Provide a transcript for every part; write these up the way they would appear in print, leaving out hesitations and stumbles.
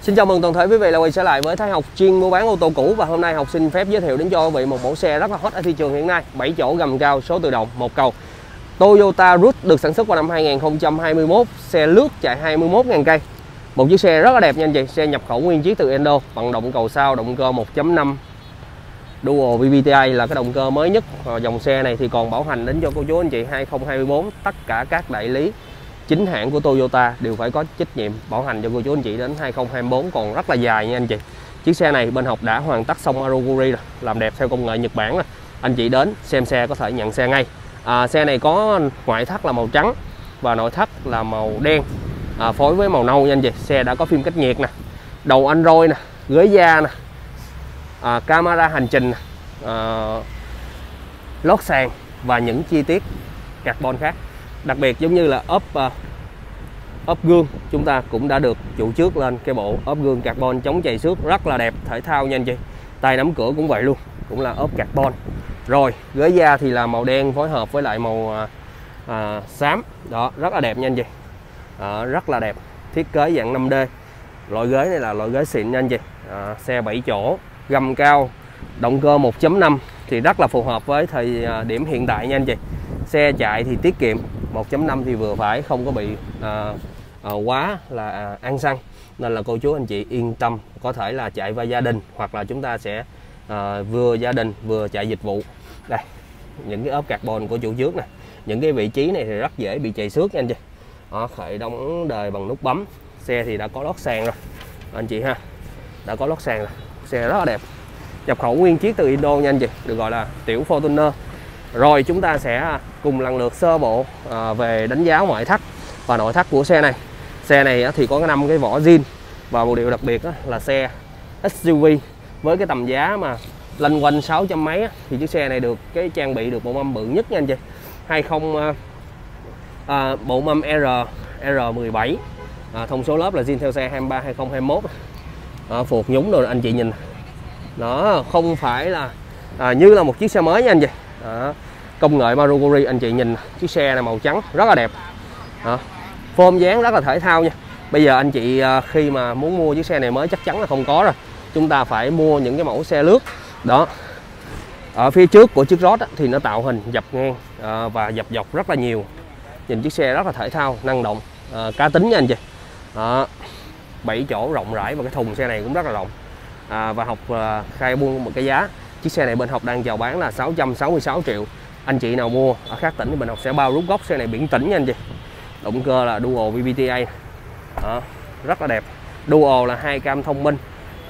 Xin chào mừng toàn thể quý vị đã quay trở lại với Thái Học chuyên mua bán ô tô cũ. Và hôm nay Học xin phép giới thiệu đến cho quý vị một mẫu xe rất là hot ở thị trường hiện nay, 7 chỗ gầm cao, số tự động, một cầu. Toyota Root được sản xuất vào năm 2021, xe lướt chạy 21.000 cây. Một chiếc xe rất là đẹp nha anh chị, xe nhập khẩu nguyên chiếc từ Indo, bằng động cầu sau, động cơ 1.5 Dual VVTi là cái động cơ mới nhất. Dòng xe này thì còn bảo hành đến cho cô chú anh chị 2024. Tất cả các đại lý chính hãng của Toyota đều phải có trách nhiệm bảo hành cho cô chú anh chị đến 2024, còn rất là dài nha anh chị. Chiếc xe này bên Học đã hoàn tất xong Aroguri rồi, làm đẹp theo công nghệ Nhật Bản rồi. Anh chị đến xem xe có thể nhận xe ngay. Xe này có ngoại thất là màu trắng và nội thất là màu đen, phối với màu nâu nha anh chị. Xe đã có phim cách nhiệt nè, đầu Android nè, ghế da nè, camera hành trình nè, lót sàn và những chi tiết carbon khác. Đặc biệt giống như là ốp gương chúng ta cũng đã được chủ trước lên cái bộ ốp gương carbon chống chày xước rất là đẹp, thể thao nha anh chị. Tay nắm cửa cũng vậy luôn, cũng là ốp carbon. Rồi ghế da thì là màu đen phối hợp với lại màu xám, đó rất là đẹp nha anh chị. Rất là đẹp, thiết kế dạng 5D. Loại ghế này là loại ghế xịn nha anh chị. Xe 7 chỗ gầm cao, động cơ 1.5 thì rất là phù hợp với thời điểm hiện tại nha anh chị. Xe chạy thì tiết kiệm, 1.5 thì vừa phải, không có bị quá là ăn xăng, nên là cô chú anh chị yên tâm, có thể là chạy vai gia đình hoặc là chúng ta sẽ vừa gia đình vừa chạy dịch vụ. Đây, những cái ốp carbon của chủ trước nè, những cái vị trí này thì rất dễ bị chày xước nha anh chị. Khởi động đời bằng nút bấm. Xe thì đã có lót sàn rồi anh chị ha, đã có lót sàn rồi. Xe rất là đẹp, nhập khẩu nguyên chiếc từ Indo nha anh chị, được gọi là tiểu Fortuner. Rồi chúng ta sẽ cùng lần lượt sơ bộ về đánh giá ngoại thất và nội thất của xe này. Xe này thì có 5 cái vỏ zin, và một điều đặc biệt là xe SUV với cái tầm giá mà lanh quanh 600 mấy thì chiếc xe này được cái trang bị được bộ mâm bự nhất nha anh chị. Bộ mâm R17, thông số lớp là zin theo xe 23 2021. Phuộc nhúng rồi anh chị nhìn, nó không phải là như là một chiếc xe mới nha anh chị. Công nghệ Maruguri, anh chị nhìn chiếc xe này màu trắng rất là đẹp. Form dáng rất là thể thao nha. Bây giờ anh chị khi mà muốn mua chiếc xe này mới chắc chắn là không có rồi, chúng ta phải mua những cái mẫu xe lướt đó. Ở phía trước của chiếc Road thì nó tạo hình dập ngang và dập dọc rất là nhiều. Nhìn chiếc xe rất là thể thao, năng động, cá tính nha anh chị. 7 chỗ rộng rãi và cái thùng xe này cũng rất là rộng. Và Học khai buôn một cái giá chiếc xe này bên Học đang chào bán là 666 triệu. Anh chị nào mua ở khác tỉnh thì bên Học sẽ bao rút gốc xe này biển tỉnh nha anh chị. Động cơ là Dual VVTi, rất là đẹp. Dual là 2 cam thông minh.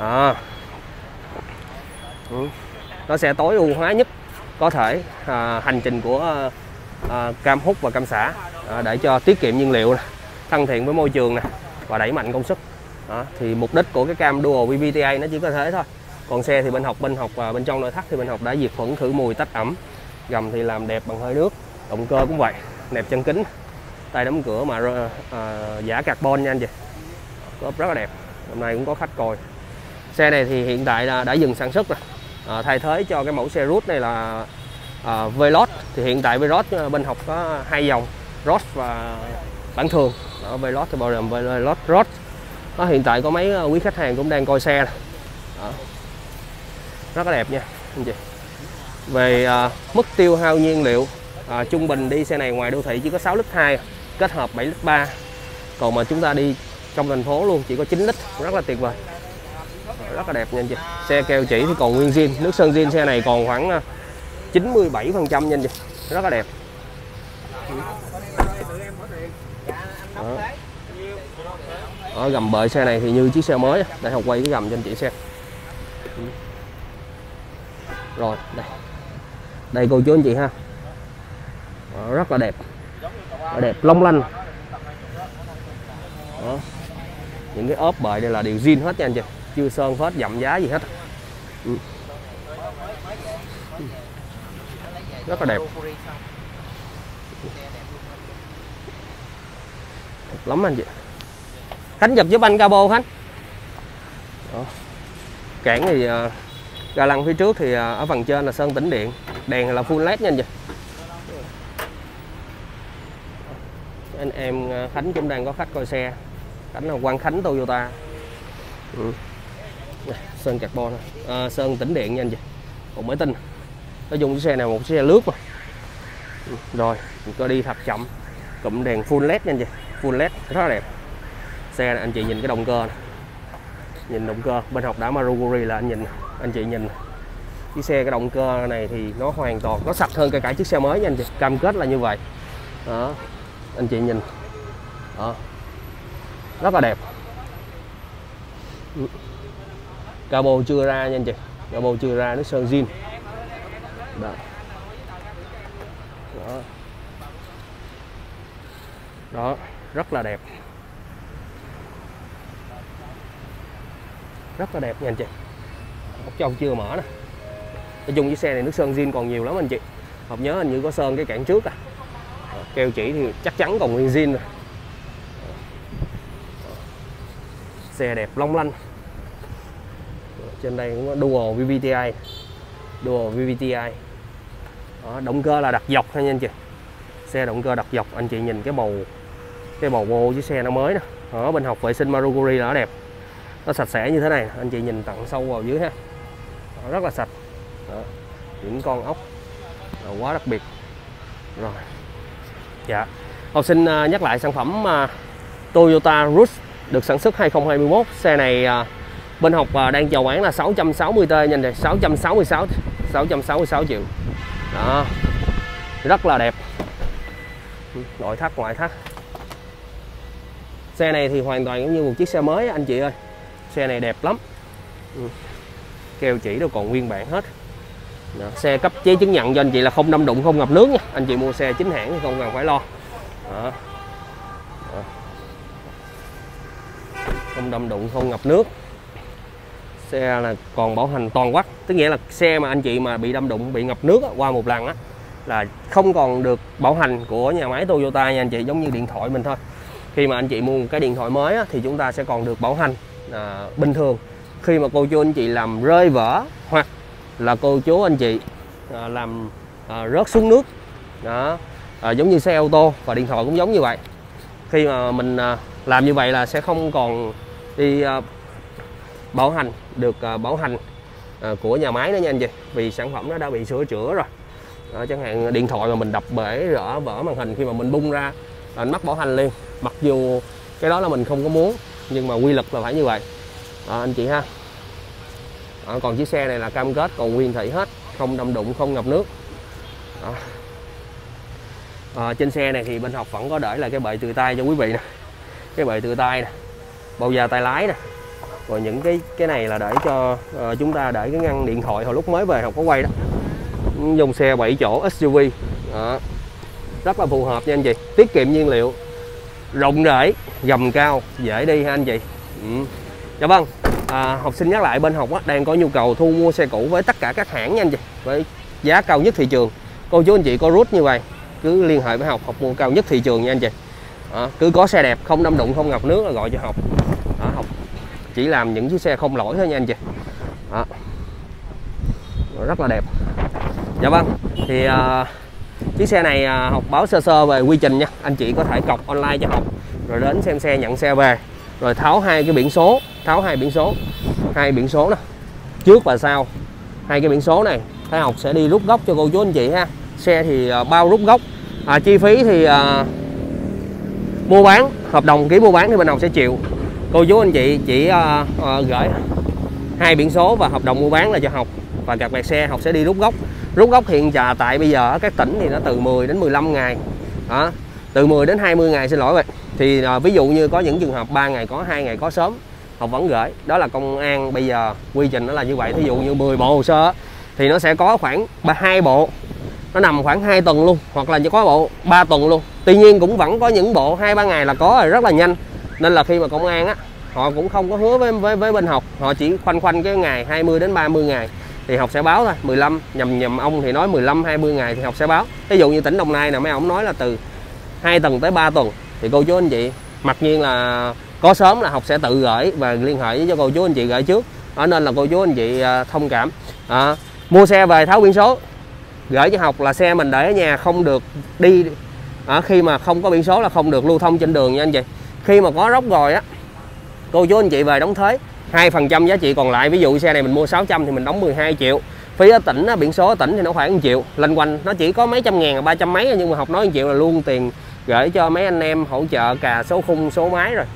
Nó sẽ tối ưu hóa nhất có thể hành trình của cam hút và cam xả, để cho tiết kiệm nhiên liệu, thân thiện với môi trường và đẩy mạnh công suất. Thì mục đích của cái cam Dual VVTi nó chỉ có thế thôi. Còn xe thì bên Học bên trong nội thất thì bên Học đã diệt khuẩn, khử mùi, tách ẩm. Gầm thì làm đẹp bằng hơi nước. Động cơ cũng vậy, nẹp chân kính, tay nắm cửa mà giả carbon nha anh chị. Cốp rất là đẹp. Hôm nay cũng có khách coi. Xe này thì hiện tại đã dừng sản xuất rồi. Thay thế cho cái mẫu xe Root này là Veloz. Thì hiện tại Veloz bên Học có 2 dòng, Road và bản thường. Veloz thì bao gồm Veloz Road. Hiện tại có mấy quý khách hàng cũng đang coi xe này. Rất là đẹp nha anh chị. Về mức tiêu hao nhiên liệu, trung bình đi xe này ngoài đô thị chỉ có 6 lít 2 kết hợp 7 lít 3. Còn mà chúng ta đi trong thành phố luôn chỉ có 9 lít, rất là tuyệt vời. Rất là đẹp nha anh chị. Xe keo chỉ thì còn nguyên zin, nước sơn zin xe này còn khoảng 97% nha anh chị. Rất là đẹp. Ở gầm bệ xe này thì như chiếc xe mới. Để Học quay cái gầm cho anh chị xem. Rồi đây cô chú anh chị ha, rất là đẹp, long lanh. Những cái ốp bệ đây là đều zin hết nha anh chị, chưa sơn phết dặm giá gì hết. Rất là đẹp, đẹp lắm anh chị. Khánh chụp giúp anh cabo Khánh. Cản thì ga lăng phía trước thì ở phần trên là sơn tĩnh điện, đèn là full led nha anh chị. Anh em Khánh cũng đang có khách coi xe. Khánh là Quang Khánh Toyota. Sơn carbon, sơn tĩnh điện nha anh chị, một máy tinh. Nói chung cái xe này một xe lướt mà. Rồi mình có đi thật chậm, cụm đèn full led nha anh chị, full led rất là đẹp. Xe này anh chị nhìn cái động cơ này. Nhìn động cơ bên học đã Maruguri là anh chị nhìn cái xe, cái động cơ này thì nó hoàn toàn nó sạch hơn cả chiếc xe mới nha anh chị, cam kết là như vậy đó. Anh chị nhìn đó, rất là đẹp. Cabo chưa ra nha anh chị, cabo chưa ra, nước sơn zin đó. Đó. Đó, rất là đẹp, rất là đẹp nha anh chị. Ốc trong chưa mở nè. Nói chung cái xe này nước sơn zin còn nhiều lắm anh chị. Học nhớ hình như có sơn cái cản trước à. Keo chỉ thì chắc chắn còn nguyên zin rồi. Xe đẹp long lanh. Trên đây cũng có Dual VVTi. Dual VVTi. Đó, động cơ là đặt dọc thôi nha anh chị. Xe động cơ đặt dọc, anh chị nhìn cái bầu vô chiếc xe nó mới nè. Ở bên học vệ sinh Maruguri là nó đẹp. Nó sạch sẽ như thế này, anh chị nhìn tận sâu vào dưới ha. Đó, rất là sạch. Đó, những con ốc quá đặc biệt. Rồi. Dạ. Học xin nhắc lại sản phẩm Toyota Rush được sản xuất 2021. Xe này bên học đang chào bán là 660T nha anh, 666 triệu. Đó. Rất là đẹp. Nội thất ngoại thất. Xe này thì hoàn toàn giống như một chiếc xe mới anh chị ơi. Xe này đẹp lắm. Keo chỉ đâu còn nguyên bản hết. Đó. Xe cấp giấy chứng nhận cho anh chị là không đâm đụng, không ngập nước nha. Anh chị mua xe chính hãng thì không cần phải lo. Đó. Đó. Không đâm đụng, không ngập nước. Xe là còn bảo hành toàn quốc, tức nghĩa là xe mà anh chị mà bị đâm đụng, bị ngập nước qua một lần á là không còn được bảo hành của nhà máy Toyota nha anh chị, giống như điện thoại mình thôi. Khi mà anh chị mua một cái điện thoại mới á, thì chúng ta sẽ còn được bảo hành bình thường. Khi mà cô chú anh chị làm rơi vỡ hoặc là cô chú anh chị làm rớt xuống nước đó, giống như xe ô tô và điện thoại cũng giống như vậy. Khi mà mình làm như vậy là sẽ không còn đi bảo hành được bảo hành của nhà máy nữa nha anh chị, vì sản phẩm nó đã bị sửa chữa rồi. Đó, chẳng hạn điện thoại mà mình đập bể rỡ vỡ màn hình, khi mà mình bung ra là mất bảo hành liền, mặc dù cái đó là mình không có muốn, nhưng mà quy luật là phải như vậy đó, anh chị ha. Đó, còn chiếc xe này là cam kết còn nguyên thủy hết, không đâm đụng, không ngập nước đó. Trên xe này thì bên học vẫn có để là cái bệ từ tay cho quý vị nè, cái bệ từ tay nè, bao da tay lái nè, rồi những cái này là để cho chúng ta để cái ngăn điện thoại hồi lúc mới về học có quay đó. Dùng xe 7 chỗ SUV đó. Rất là phù hợp nha anh chị, tiết kiệm nhiên liệu, rộng rãi, gầm cao, dễ đi ha anh chị. Dạ vâng, học sinh nhắc lại bên học đang có nhu cầu thu mua xe cũ với tất cả các hãng nha anh chị, với giá cao nhất thị trường. Cô chú anh chị có rút như vậy cứ liên hệ với học mua cao nhất thị trường nha anh chị. Đó, cứ có xe đẹp, không đâm đụng, không ngập nước là gọi cho học. Đó, học chỉ làm những chiếc xe không lỗi thôi nha anh chị. Đó. Rất là đẹp. Dạ vâng, thì chiếc xe này học báo sơ sơ về quy trình nha. Anh chị có thể cọc online cho học, rồi đến xem xe, nhận xe về, rồi tháo hai cái biển số, hai biển số nè, trước và sau. Hai cái biển số này Thái học sẽ đi rút gốc cho cô chú anh chị ha. Xe thì bao rút gốc, chi phí thì mua bán, hợp đồng ký mua bán thì bên học sẽ chịu. Cô chú anh chị chỉ gửi hai biển số và hợp đồng mua bán là cho học, và cặp bẹt xe học sẽ đi rút gốc. Rút gốc hiện tại bây giờ ở các tỉnh thì nó từ 10 đến 15 ngày đó, từ 10 đến 20 ngày xin lỗi vậy. Thì ví dụ như có những trường hợp 3 ngày có, 2 ngày có sớm, học vẫn gửi. Đó là công an bây giờ quy trình nó là như vậy. Thí dụ như 10 bộ hồ sơ thì nó sẽ có khoảng 2 bộ nó nằm khoảng 2 tuần luôn, hoặc là có bộ 3 tuần luôn. Tuy nhiên cũng vẫn có những bộ 2-3 ngày là có rồi, rất là nhanh. Nên là khi mà công an họ cũng không có hứa với bên học, họ chỉ khoanh cái ngày 20 đến 30 ngày thì học sẽ báo thôi. 15 nhầm ông thì nói 15-20 ngày thì học sẽ báo. Ví dụ như tỉnh Đồng Nai nè, mấy ông nói là từ 2 tuần tới 3 tuần thì cô chú anh chị mặc nhiên là có sớm là học sẽ tự gửi và liên hệ với cho cô chú anh chị gửi trước. Đó, nên là cô chú anh chị thông cảm. Mua xe về tháo biển số gửi cho học là xe mình để ở nhà, không được đi khi mà không có biển số là không được lưu thông trên đường nha anh chị. Khi mà có rốc rồi á, cô chú anh chị về đóng thuế 2% giá trị còn lại. Ví dụ xe này mình mua 600 thì mình đóng 12 triệu. Phí ở tỉnh, biển số ở tỉnh thì nó khoảng 1 triệu, lanh quanh nó chỉ có mấy trăm ngàn, 300 mấy, nhưng mà Học nói 1 triệu là luôn tiền gửi cho mấy anh em hỗ trợ cà số khung số máy rồi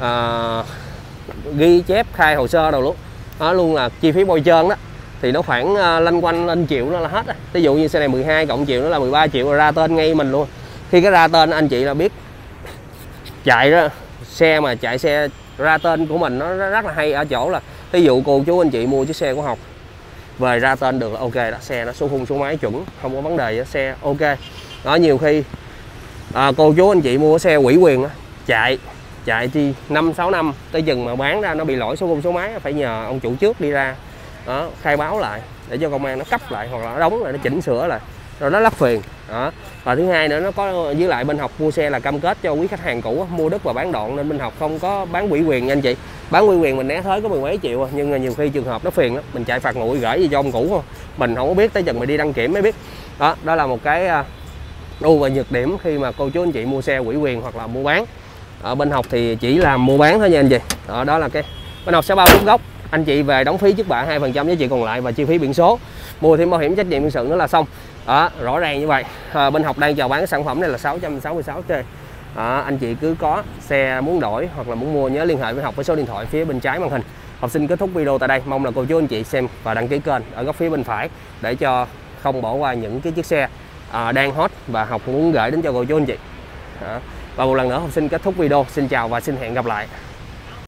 ghi chép khai hồ sơ đầu lúc đó luôn, là chi phí bôi trơn đó thì nó khoảng lanh quanh lên triệu nó là hết rồi. Ví dụ như xe này 12 cộng triệu nó là 13 triệu rồi, ra tên ngay mình luôn. Khi cái ra tên anh chị là biết chạy đó, xe mà chạy xe ra tên của mình nó rất là hay ở chỗ là ví dụ cô chú anh chị mua chiếc xe của Học về ra tên được là ok đó, xe nó số khung số máy chuẩn, không có vấn đề gì, xe ok đó. Nhiều khi cô chú anh chị mua xe ủy quyền đó, chạy chi 5-6 năm tới chừng mà bán ra nó bị lỗi số khung số máy, phải nhờ ông chủ trước đi ra đó, khai báo lại để cho công an nó cấp lại hoặc là nó đóng lại, nó chỉnh sửa lại rồi nó lắp phiền đó. Và thứ hai nữa, nó có với lại bên Học mua xe là cam kết cho quý khách hàng cũ mua đất và bán đoạn, nên bên Học không có bán ủy quyền nha anh chị. Bán ủy quyền mình né thới có 10 mấy triệu, nhưng mà nhiều khi trường hợp nó phiền lắm, mình chạy phạt nguội gửi gì cho ông cũ không, mình không có biết, tới chừng mình đi đăng kiểm mới biết đó. Đó là một cái ưu và nhược điểm khi mà cô chú anh chị mua xe ủy quyền hoặc là mua bán. Ở bên Học thì chỉ làm mua bán thôi nha anh chị. Đó là cái bên Học sẽ bao vốn gốc, anh chị về đóng phí trước bạ 2% giá trị còn lại và chi phí biển số, mua thêm bảo hiểm trách nhiệm dân sự nữa là xong đó, rõ ràng như vậy. Bên Học đang chào bán cái sản phẩm này là 666 triệu. Anh chị cứ có xe muốn đổi hoặc là muốn mua nhớ liên hệ với Học với số điện thoại phía bên trái màn hình. Học xin kết thúc video tại đây, mong là cô chú anh chị xem và đăng ký kênh ở góc phía bên phải để cho không bỏ qua những cái chiếc xe đang hot và Học muốn gửi đến cho cô chú anh chị. Và một lần nữa Học xin kết thúc video, xin chào và xin hẹn gặp lại.